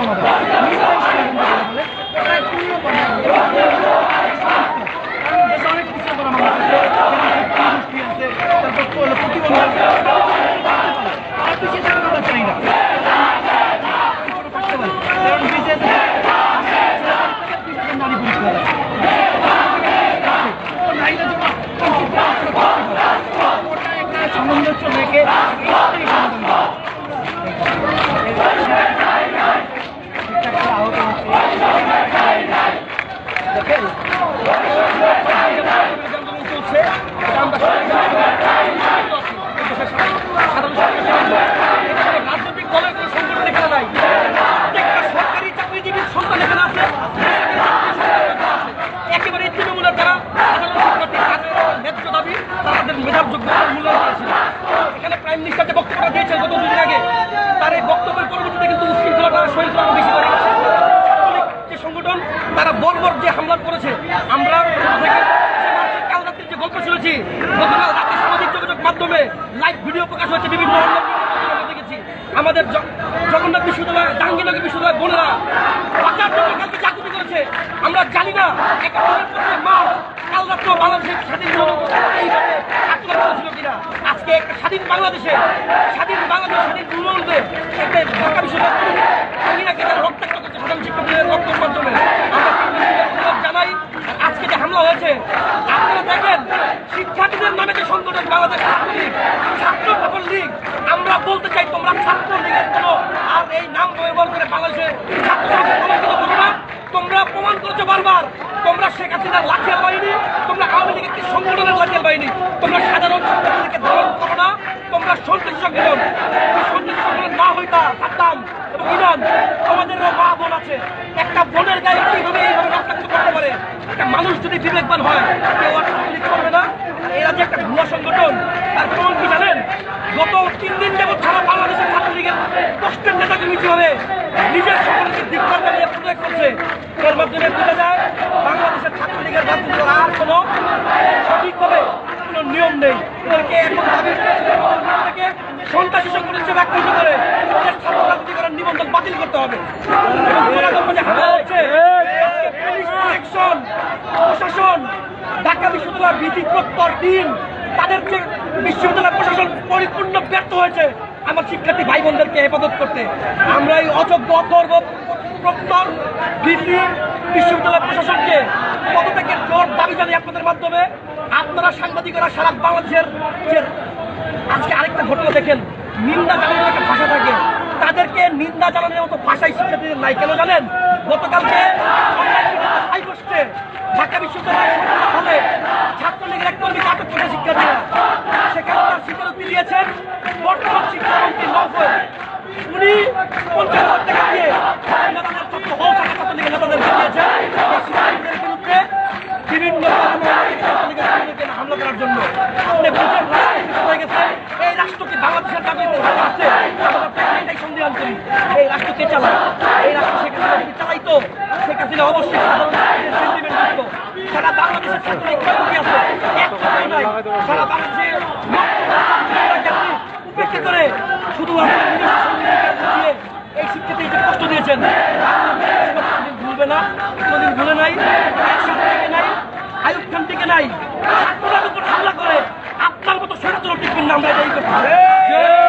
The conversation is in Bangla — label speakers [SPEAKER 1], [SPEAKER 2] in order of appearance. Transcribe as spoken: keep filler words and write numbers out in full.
[SPEAKER 1] সমাধান প্রায় পূর্ণ অনেক কিছু করা মামলা আছে, তারপর প্রতিবন্ধক আর পিছিয়ে থাকা আমরা চাই না, কারণ বিশেষ নারী পরীক্ষা সামঞ্জস্য রেখে আহত দেখেন চলছে রাজনৈতিক দলের কোনো সংগঠন এখানে নাই, প্রত্যেকটা সরকারি চাকরিজীবীর সন্তান এখানে আছে, একেবারে তৃণমূলের দ্বারা ন্যায্য দাবি তাদের মেধার যোগ্যতার মূল্যায়ন করেছিল। এখানে প্রাইম মিনিস্টার যে বক্তব্যটা দিয়েছেন গত দুদিন আগে, তার এই বক্তব্যের পরবর্তীতে কিন্তু উশৃঙ্খলাটা সহিংসতা বেশি করে গেছে। যে সংগঠন তারা বর্বর যে হামলা করেছে, আমরা কাল রাত্রির যে গল্প শুনেছি, গতকাল রাতে সামাজিক যোগাযোগ মাধ্যমে লাইভ ভিডিও প্রকাশ হয়েছে, বিভিন্ন দেখেছি আমাদের জগন্নাথ বিশ্ববিদ্যালয়, জাহাঙ্গীরনগর বিশ্ববিদ্যালয় বোনেরা বাঁচার জন্য কালকে জাগ্রত করেছে। আমরা জানি না একটা মা কাল রাত্র বাংলাদেশের স্বাধীন এইভাবে আত্মঘাত করেছিল কিনা। আজকে একটা স্বাধীন বাংলাদেশে স্বাধীন বাংলাদেশ স্বাধীন দুর্নীতিতে একটা ঢাকা বিশ্ববিদ্যালয়কে তারা রক্তাক্ত করছে সাধারণ শিক্ষার্থীদের রক্তের মাধ্যমে। আমরা জানাই আজকে যে হামলা হয়েছে, আপনারা দেখেন শিক্ষার্থীদের নামে যে সংগঠন বাংলাদেশ ছাত্র লীগ, ছাত্র সকল লীগ, আমরা বলতে চাই তোমরা ছাত্র লীগের কোনো আর এই নাম ব্যবহার করে বাংলাদেশে ছাত্র করো না। তোমরা প্রমাণ করেছো বারবার তোমরা শেখ হাসিনার লাঠিয়াল বাহিনী, তোমরা আওয়ামী লীগের একটি সংগঠনের লাঠিয়াল বাহিনী, তোমরা সাধারণ শিক্ষার্থীদেরকে ধারণ করো না, তোমরা সন্ত্রাসী সংগঠন। সন্ত্রাসী সংগঠন না হইতা সাদ্দাম এবং ইরান, আমাদেরও মা বোন আছে, একটা বোনের গায়ে কিভাবে এইভাবে রক্তাক্ত করতে পারে? একটা মানুষ যদি বিবেকবান হয় কেউ আর ছাত্রলীগ করবে না। এরা যে একটা ভুয়া সংগঠন, তার প্রমাণ কি জানেন? গত তিন দিন যাবৎ সারা বাংলাদেশের ছাত্রলীগের কষ্টের নেতাকর্মী কিভাবে নিজের সকলকে দিকবার নিয়ে প্রয়োগ করছে, এর মাধ্যমে বোঝা যায় বাংলাদেশের ছাত্রলীগের রাজনীতি আর কোনো সঠিকভাবে কোনো নিয়ম নেই। এদেরকে এখন দাবি থেকে সন্ত্রাসী সংগঠন হিসেবে আখ্যায়িত করে ছাত্র রাজনীতি করার নিবন্ধন বাতিল করতে হবে। প্রশাসন ঢাকা বিশ্ববিদ্যালয় বিধি প্রত্যর দিন তাদের যে বিশ্ববিদ্যালয় প্রশাসন পরিপূর্ণ ব্যর্থ হয়েছে আমার শিক্ষার্থী ভাই বোনদেরকে হেফাজত করতে। আমরা এই অযোগ্য অথর্ব প্রত্যর বিধি বিশ্ববিদ্যালয় প্রশাসনকে পদত্যাগের জোর দাবি জানাই আপনাদের মাধ্যমে। আপনারা সাংবাদিকরা সারা বাংলাদেশের যে আজকে আরেকটা ঘটনা দেখেন, নিন্দা জানানোর একটা ভাষা থাকে, তাদেরকে নিন্দা জানানোর মতো ভাষাই শিক্ষার্থীদের নাই। কেন জানেন? গতকালকে হাইকোর্টে ঢাকা বিশ্ববিদ্যালয় হলে ছাত্রলীগের এক কর্মীকে আটক করে শিক্ষার্থীরা, সেখানে তার স্বীকারোক্তি দিয়েছেন বর্তমান শিক্ষামন্ত্রী নভেল। উনি পঞ্চাশ হাজার টাকা দিয়ে নেতাদের ছোট হল টাকা ছাত্রলীগের নেতাদেরকে দিয়েছেন শিক্ষার্থীদের বিরুদ্ধে বিভিন্ন হামলা করার জন্য। হয়ে গেছে এই রাষ্ট্রকে বাংলাদেশের দাবি আছে, এটাই সন্দেহ করি। এই রাষ্ট্র কে চালায়? এই রাষ্ট্র শেখ হাসিনা যদি চালাইতো, শেখ হাসিনা অবশ্যই সারা বাংলাদেশের ছাত্রলীগ আছে, এক কথাই নাই, সারা বাংলাদেশের উপেক্ষা করে শুধু এই শিক্ষার্থীকে কষ্ট দিয়েছেন। ভুলবে না, কোনোদিন ভুলে নাই, নাই আইয়ুব খান থেকে নাই, ছাত্রদের উপর হামলা করে আপনার মতো স্বৈরাচার টিকবেন না, আমরা এটাই করতে